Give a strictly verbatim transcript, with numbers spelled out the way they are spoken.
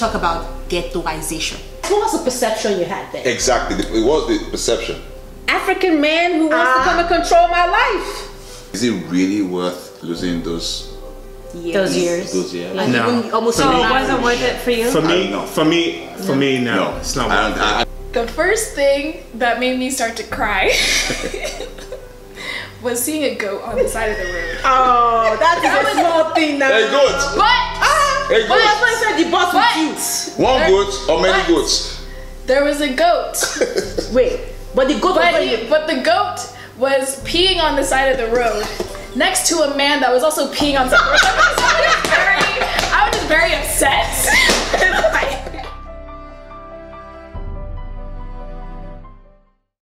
talk about ghettoization. What was the perception you had then? Exactly, it was the perception. African man who wants Ah. to come and control my life. Is it really worth losing those Yes. Those years. those years? Like No. even almost For So me- it wasn't worth it for you? For I me, don't know. for me, for me, no, No, it's not I worth don't, it. I, The first thing that made me start to cry was seeing a goat on the side of the road. Oh, that is a small thing now. Hey, goat! But Hey, But goat! that's why I said the boss with you. One goat or many What? goats? there was a goat. Wait, but the goat But, was he, but the goat was peeing on the side of the road next to a man that was also peeing on the road. I was just very, I was just very upset.